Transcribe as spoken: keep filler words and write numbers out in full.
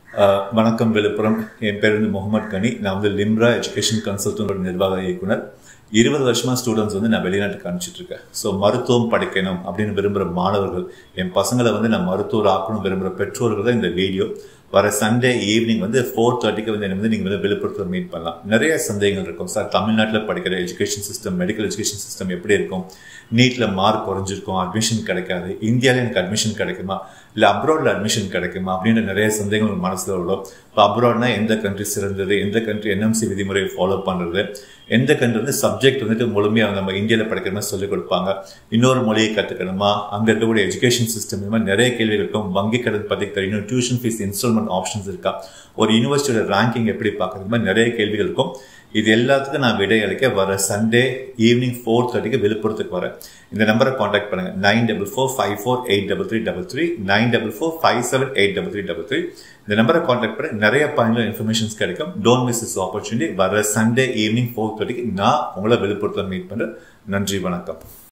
வணக்கம் விழுப்புரம். என் பேர் வந்து முகமது கனி. நான் வந்து லிம்ரா எஜுகேஷன் கன்சல்டன்ட் நிர்வாக இயக்குனர். இருபது வருஷமா ஸ்டூடெண்ட்ஸ் வந்து நான் வெளிநாட்டுக்கு அனுப்பிச்சிட்டு இருக்கேன். ஸோ மருத்துவம் படிக்கணும் அப்படின்னு விரும்புகிற மாணவர்கள், என் பசங்களை வந்து நான் மருத்துவர் ஆக்கணும் விரும்புகிற பெற்றோர்கள் தான் இந்த வீடியோ. வர சண்டே ஈவினிங் வந்து ஃபோர் தேர்ட்டிக்கு வந்து என்ன வந்து நீங்கள் வந்து விழுப்புரத்தில் மீட் பண்ணலாம். நிறைய சந்தேகங்கள் இருக்கும். சார், தமிழ்நாட்டில் படிக்கிற education system, medical education system எப்படி இருக்கும்? நீட்டில் மார்க் குறைஞ்சிருக்கும், அட்மிஷன் கிடைக்காது, இந்தியாவில் எனக்கு அட்மிஷன் கிடைக்குமா, இல்லை அப்ராடில் அட்மிஷன் கிடைக்குமா அப்படின்ற நிறைய சந்தேகங்கள் மனசில் விடும். இப்போ அப்ராட்னா எந்த கண்ட்ரி சிறந்தது, எந்த கண்ட்ரி என்எம்சி விதிமுறையை ஃபாலோ பண்ணுறது, எந்த கண்ட்ரி வந்து சப்ஜெக்ட் வந்துட்டு முழுமையாக நம்ம இந்தியாவில் படிக்கிற மாதிரி சொல்லிக் கொடுப்பாங்க, இன்னொரு மொழியை கற்றுக்கணுமா, அங்கே இருக்கக்கூடிய எஜுகேஷன் சிஸ்டம், இந்த மாதிரி நிறைய கேள்விகள் இருக்கும். வங்கி கடன் பற்றி தெரியணும், டியூஷன் ஃபீஸ் இன்ஸ்டால்மெண்ட் ஆப்ஷன்ஸ் இருக்கா, ஒரு யூனிவர்சிட்டியோட ரேங்கிங் எப்படி பார்க்குறது, மாதிரி நிறைய கேள்விகள் இருக்கும். இது எல்லாத்துக்கும் நான் விடை அளிக்க வர சண்டே ஈவினிங் ஃபோர் தேர்ட்டிக்கு விழுப்புரத்துக்கு வரேன். இந்த நம்பரை காண்டாக்ட் பண்ணுங்க. Nine double four five four eight double three double three nine double four five seven eight double three double three இந்த நம்பரை காண்டாக்ட் பண்ணி நிறைய பாயிண்ட்ல இன்ஃபர்மேஷன்ஸ் கிடைக்கும். Don't miss this opportunity. வர சண்டே ஈவினிங் ஃபோர் தேர்ட்டிக்கு நான் உங்களை விழுப்புரத்தில் மீட் பண்ணுறேன். நன்றி, வணக்கம்.